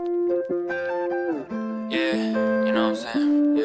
Yeah, you know what I'm saying?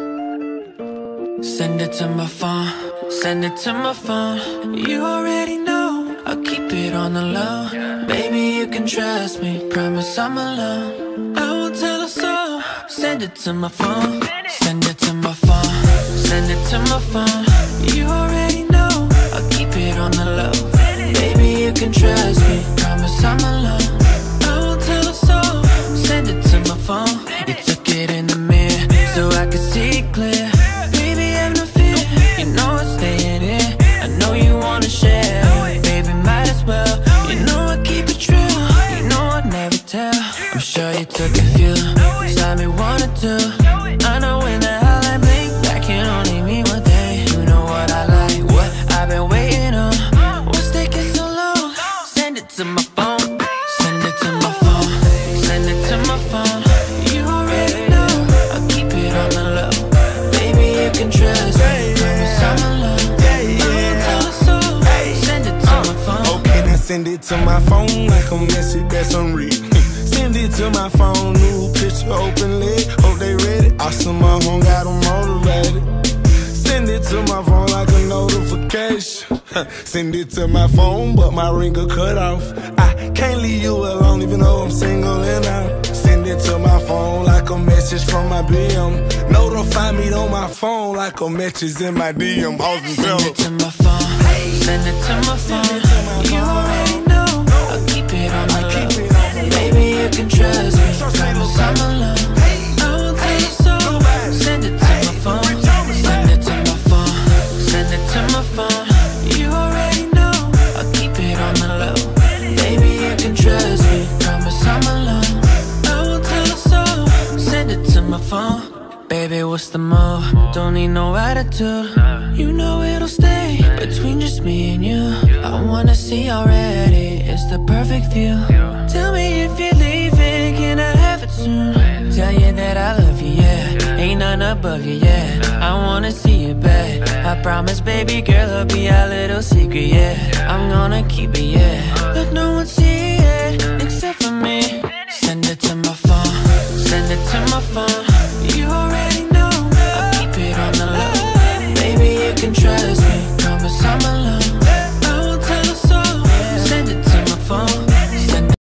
Yeah. Send it to my phone, send it to my phone. You already know, I'll keep it on the low. Baby, you can trust me, promise I'm alone. I won't tell a soul. Send it to my phone, send it to my phone, send it to my phone. You already know, I'll keep it on the low. Baby, you can trust me, promise I'm alone. I won't tell a soul. Send it to my phone. You took it in the mirror so I could see it clear. Baby, have no fear, you know it's staying here. I know you wanna share, baby, might as well. You know I keep it true, you know I'd never tell. I'm sure you took a few, slide me one or two. I know when the hell I blink, that can only mean one thing. You know what I like, what I've been waiting on. What's taking so long? Send it to my phone, send it to my phone, send it to my phone. You already know, I'll keep it on the low. Baby, you can trust me, promise I'm alone. I won't tell a soul. Send it to my phone. Okay, now send it to my phone like a message that's unread. Send it to my phone, new picture open lid. Hope they ready. Awesome, my home got them motivated. Send it to my phone like a notification. Send it to my phone, but my ring got cut off. I can't leave you alone, even though I'm single and out. Send it to my phone like a message from my BM. Notify me on my phone like a message in my DM. Send it to my phone, send it to my phone. You already know, I'll keep it on the low. Baby, you can trust me, promise I'm alone. I won't tell you so. Send it to my phone, send it to my phone, send it to my phone. You already know, I'll keep it on the low. Baby, you can trust me, promise I'm alone. I won't tell you so. Send it to my phone. Baby, what's the move? Don't need no attitude. You know it'll stay between just me and you. I wanna see already, it's the perfect view. Tell me if you're leaving, can I have it soon? Tell you that I love you, yeah. Ain't none above you, yeah. I wanna see you back. I promise, baby girl, it'll be our little secret, yeah. I'm gonna keep it, yeah. Let no one see it except for me. Send it to my phone, send it to my phone. You already know, I'll keep it on the low. Baby, you can trust me, promise I'm alone.